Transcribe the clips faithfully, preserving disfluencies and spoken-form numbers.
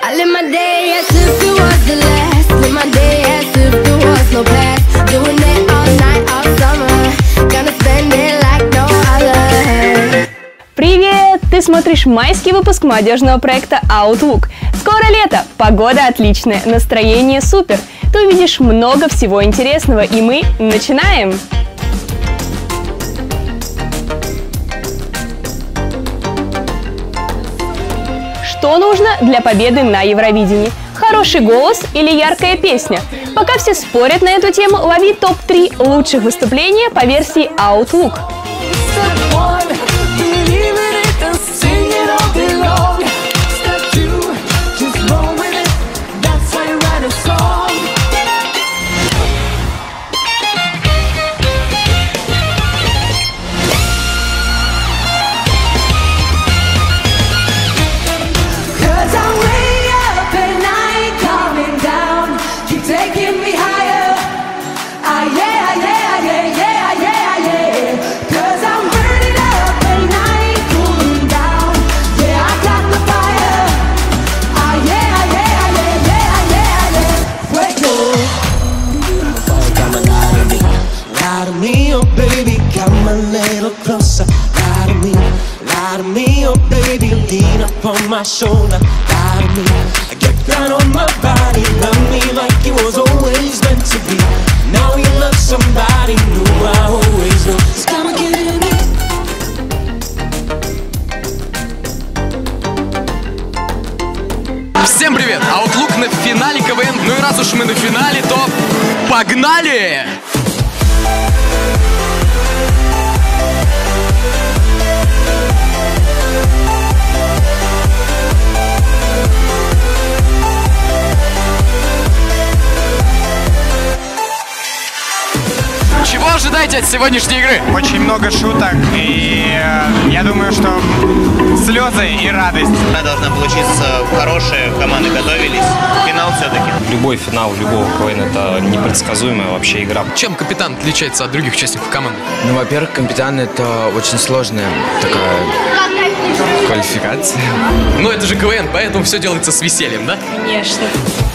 I live my day as if it was the last. Live my day as if there was no past. Doing it all night, all summer. Gonna spend it like no other. Привет! Ты смотришь майский выпуск молодежного проекта Outlook. Скоро лето, погода отличная, настроение супер. Ты увидишь много всего интересного, и мы начинаем! Что нужно для победы на Евровидении? Хороший голос или яркая песня? Пока все спорят на эту тему, лови топ три лучших выступления по версии Outlook. On my shoulder, lie to me. I get down on my body, love me like it was always meant to be. Now you love somebody new, I always knew it's gonna get in it. Всем привет! Outlook на финале КВН. Ну и раз уж мы на финале, то погнали! Чего ожидаете от сегодняшней игры? Очень много шуток, и э, я думаю, что слезы и радость. Она должна получиться хорошая, команды готовились. Финал все-таки. Любой финал любого КВН — это непредсказуемая вообще игра. Чем капитан отличается от других участников команды? Ну, во-первых, капитан — это очень сложная такая квалификация. Ну, это же КВН, поэтому все делается с весельем, да? Конечно.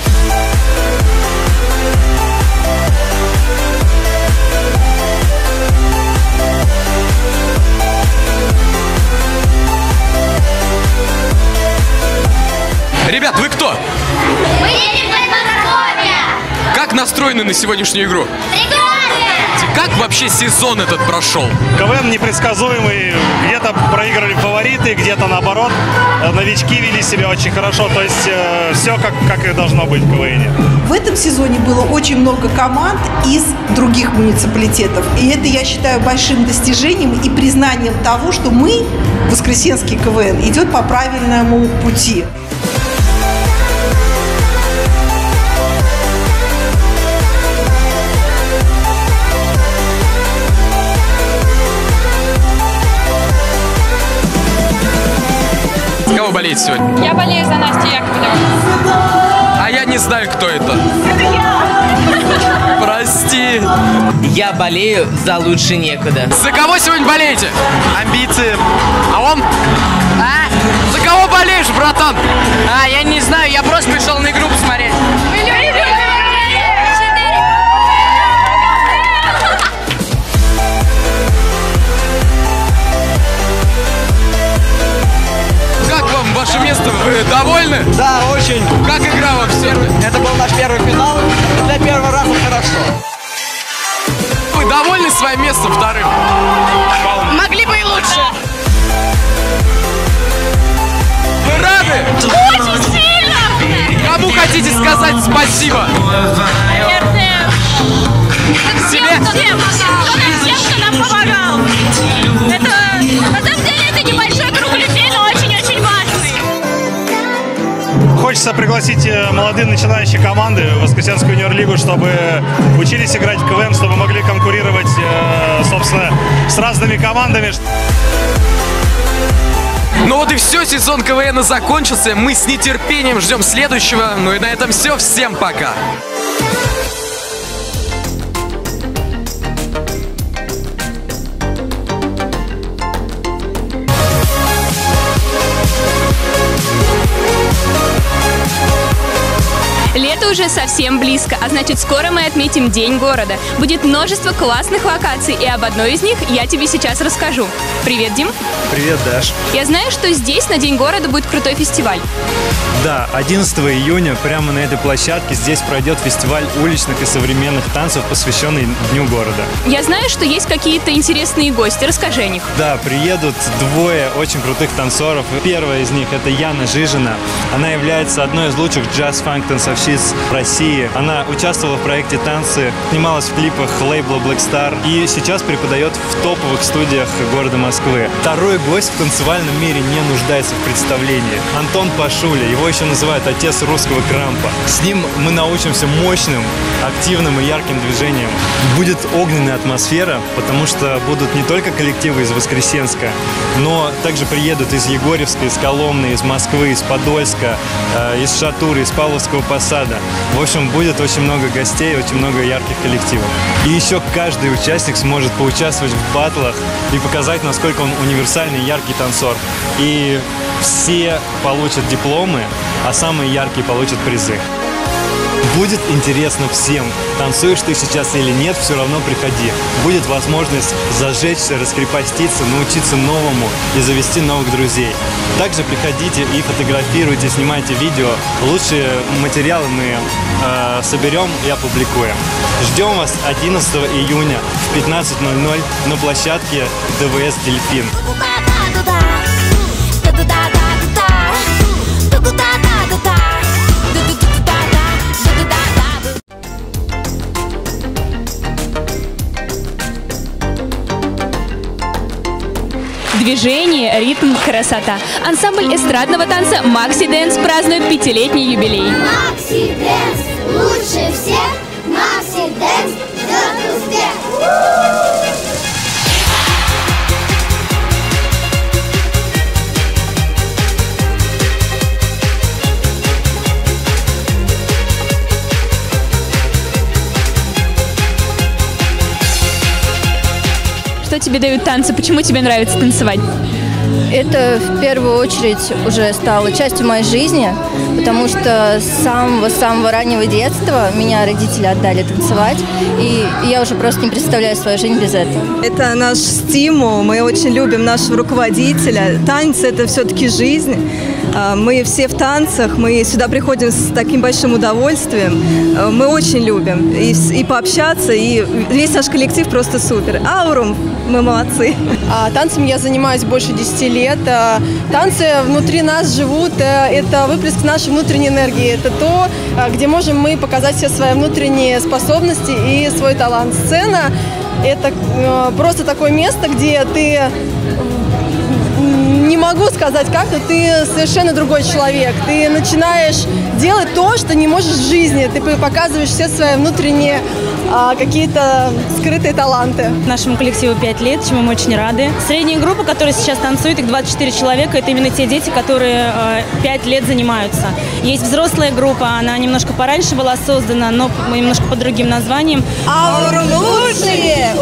Ребят, вы кто? Мы едем в Подмосковье! Как настроены на сегодняшнюю игру? Прекрасно! Как вообще сезон этот прошел? КВН непредсказуемый, где-то проиграли фавориты, где-то наоборот. Новички вели себя очень хорошо, то есть э, все как, как и должно быть в КВНе. В этом сезоне было очень много команд из других муниципалитетов. И это, я считаю, большим достижением и признанием того, что мы, Воскресенский КВН, идет по правильному пути. За кого болеете сегодня? Я болею за Настю Яковлеву. А я не знаю, кто это. Это я! Прости. Я болею за «Лучше некуда». За кого сегодня болеете? Амбиции. А он? А? За кого болеешь, братан? А, я не знаю, я просто пришел на игру посмотреть. Ваше место, вы довольны? Да, очень. Как игра вам все? Это был наш первый финал. Для первого раза хорошо. Вы довольны своим местом вторым? Могли бы и лучше. Вы рады? Очень сильно! Кому хотите сказать спасибо? Наверное, Себе? всем, всем, кто нам помогал. Это, на самом деле, это небольшой круг людей, но очень-очень важный. Хочется пригласить молодые начинающие команды в Воскресенскую юниор-лигу, чтобы учились играть в КВН, чтобы могли конкурировать, собственно, с разными командами. Ну вот и все, сезон КВН закончился. Мы с нетерпением ждем следующего. Ну и на этом все. Всем пока. Лето уже совсем близко, а значит, скоро мы отметим День города. Будет множество классных локаций, и об одной из них я тебе сейчас расскажу. Привет, Дим. Привет, Даш. Я знаю, что здесь на День города будет крутой фестиваль. Да, одиннадцатого июня прямо на этой площадке здесь пройдет фестиваль уличных и современных танцев, посвященный Дню города. Я знаю, что есть какие-то интересные гости. Расскажи о них. Да, приедут двое очень крутых танцоров. Первая из них – это Яна Жижина. Она является одной из лучших джаз-фанк-танцовщиц России. Она участвовала в проекте «Танцы», снималась в клипах лейбла Black Star и сейчас преподает в топовых студиях города Москвы. Второй гость в танцевальном мире не нуждается в представлении. Антон Пашуля, его еще называют отец русского крампа. С ним мы научимся мощным, активным и ярким движением. Будет огненная атмосфера, потому что будут не только коллективы из Воскресенска, но также приедут из Егорьевска, из Коломны, из Москвы, из Подольска, э, из Шатуры, из Павловского посада. В общем, будет очень много гостей, очень много ярких коллективов. И еще каждый участник сможет поучаствовать в баттлах и показать, насколько он универсальный, яркий танцор. И все получат дипломы, а самые яркие получат призы. Будет интересно всем. Танцуешь ты сейчас или нет, все равно приходи. Будет возможность зажечься, раскрепоститься, научиться новому и завести новых друзей. Также приходите и фотографируйте, снимайте видео. Лучшие материалы мы э, соберем и опубликуем. Ждем вас одиннадцатого июня в пятнадцать ноль ноль на площадке ДВС «Дельфин». Движение, ритм, красота. Ансамбль эстрадного танца «Макси Дэнс» празднует пятилетний юбилей. Макси Дэнс лучше всех. Макси Дэнс ждет успех. Что тебе дают танцы? Почему тебе нравится танцевать? Это в первую очередь уже стало частью моей жизни, потому что с самого-самого раннего детства меня родители отдали танцевать, и я уже просто не представляю свою жизнь без этого. Это наш стимул, мы очень любим нашего руководителя. Танцы – это все-таки жизнь. Мы все в танцах, мы сюда приходим с таким большим удовольствием. Мы очень любим и, и пообщаться, и весь наш коллектив просто супер. Аурум, мы молодцы. А, танцем я занимаюсь больше десяти лет. А, танцы внутри нас живут, а, это выплеск нашей внутренней энергии. Это то, а, где можем мы показать все свои внутренние способности и свой талант. Сцена – это а, просто такое место, где ты… Не могу сказать как, но ты совершенно другой человек. Ты начинаешь делать то, что не можешь в жизни. Ты показываешь все свои внутренние а, какие-то скрытые таланты. Нашему коллективу пять лет, чему мы очень рады. Средняя группа, которая сейчас танцует, их двадцать четыре человека, это именно те дети, которые пять лет занимаются. Есть взрослая группа, она немножко пораньше была создана, но немножко под другим названием. Аурум лучшие!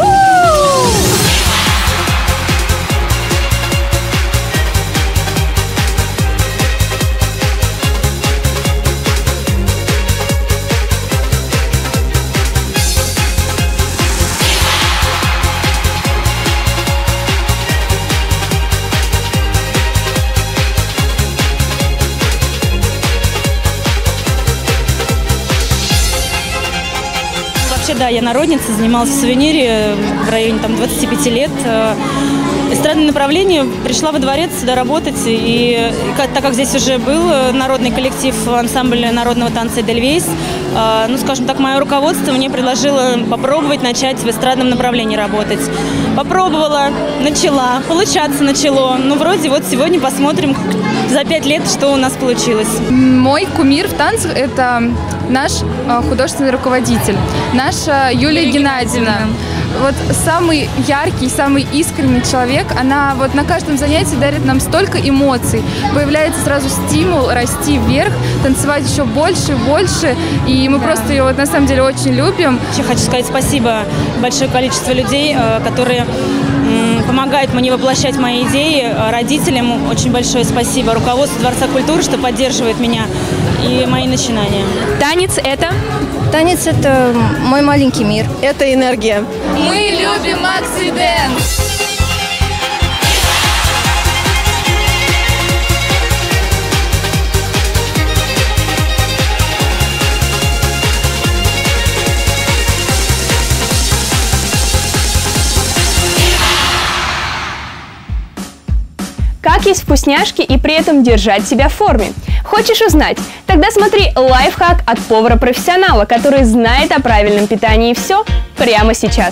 Да, я народница, занималась в сувенире в районе там, двадцати пяти лет. Эстрадное направление, пришла во дворец сюда работать, и так как здесь уже был народный коллектив ансамбля народного танца «Эдельвейс», ну, скажем так, мое руководство мне предложило попробовать начать в эстрадном направлении работать. Попробовала, начала, получаться начало. Ну, вроде вот сегодня посмотрим за пять лет, что у нас получилось. Мой кумир в танцах – это наш художественный руководитель, наша Юлия, Юлия Геннадьевна. Геннадьевна. Вот самый яркий, самый искренний человек, она вот на каждом занятии дарит нам столько эмоций. Появляется сразу стимул расти вверх, танцевать еще больше и больше. И мы да. просто ее вот на самом деле очень любим. Я хочу сказать спасибо большое количеству людей, которые м, помогают мне воплощать мои идеи. Родителям очень большое спасибо. Руководству Дворца культуры, что поддерживает меня и мои начинания. Танец – это? Танец – это мой маленький мир. Это энергия. Мы любим Макси Дэнс. Как есть вкусняшки и при этом держать себя в форме? Хочешь узнать? Тогда смотри лайфхак от повара-профессионала, который знает о правильном питании и все прямо сейчас.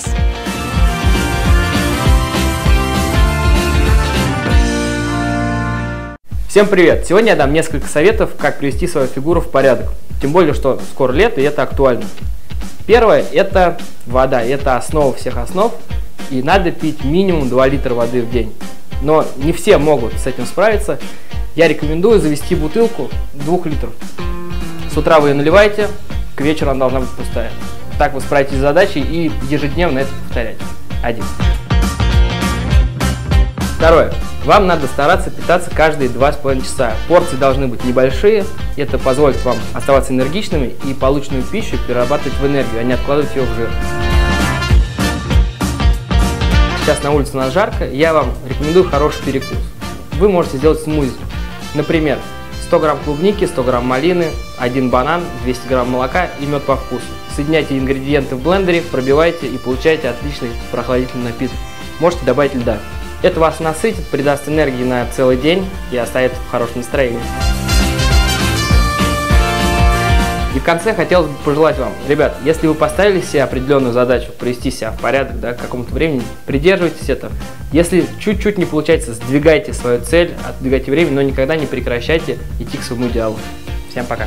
Всем привет! Сегодня я дам несколько советов, как привести свою фигуру в порядок. Тем более, что скоро лето и это актуально. Первое – это вода. Это основа всех основ. И надо пить минимум два литра воды в день. Но не все могут с этим справиться. Я рекомендую завести бутылку двух литров. С утра вы ее наливаете, к вечеру она должна быть пустая. Так вы справитесь с задачей и ежедневно это повторяйте. Один. Второе. Вам надо стараться питаться каждые два с половиной часа. Порции должны быть небольшие. Это позволит вам оставаться энергичными и полученную пищу перерабатывать в энергию, а не откладывать ее в жир. Сейчас на улице у нас жарко, я вам рекомендую хороший перекус. Вы можете сделать смузи. Например, сто грамм клубники, сто грамм малины, один банан, двести грамм молока и мед по вкусу. Соединяйте ингредиенты в блендере, пробивайте и получаете отличный прохладительный напиток. Можете добавить льда. Это вас насытит, придаст энергии на целый день и оставит в хорошем настроении. И в конце хотелось бы пожелать вам, ребят, если вы поставили себе определенную задачу привести себя в порядок, да, к какому-то времени, придерживайтесь этого. Если чуть-чуть не получается, сдвигайте свою цель, отдвигайте время, но никогда не прекращайте идти к своему идеалу. Всем пока!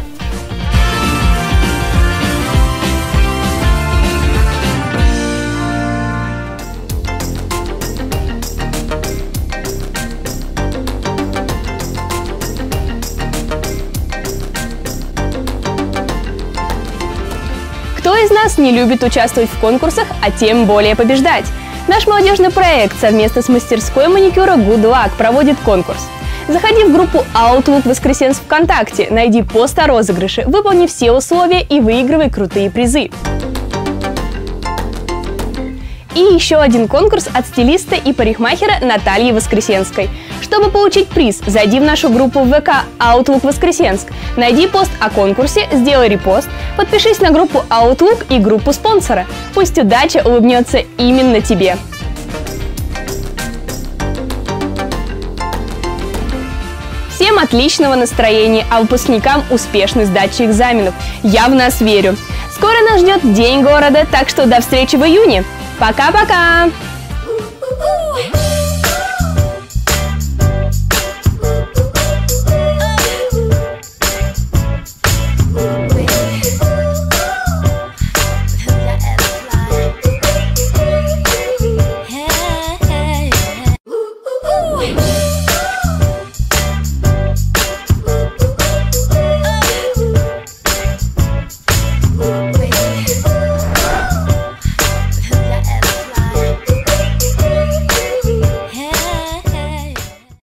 Кто из нас не любит участвовать в конкурсах, а тем более побеждать? Наш молодежный проект совместно с мастерской маникюра Good Luck проводит конкурс. Заходи в группу Outlook Воскресенск ВКонтакте, найди пост о розыгрыше, выполни все условия и выигрывай крутые призы. И еще один конкурс от стилиста и парикмахера Натальи Воскресенской. Чтобы получить приз, зайди в нашу группу в ВК Outlook Воскресенск, найди пост о конкурсе, сделай репост, подпишись на группу Outlook и группу спонсора. Пусть удача улыбнется именно тебе. Всем отличного настроения, а выпускникам успешной сдачи экзаменов. Я в нас верю. Скоро нас ждет День города, так что до встречи в июне. Пока-пока!